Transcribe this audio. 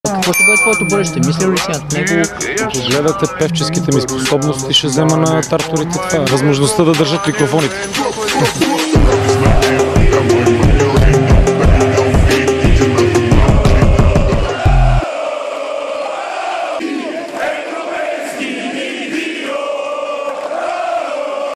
Какво ще бъде твоето бъдеще? Мислил ли си над него? Като гледате певческите ми способности, ще взема на тарторите това. Възможността да държат микрофоните.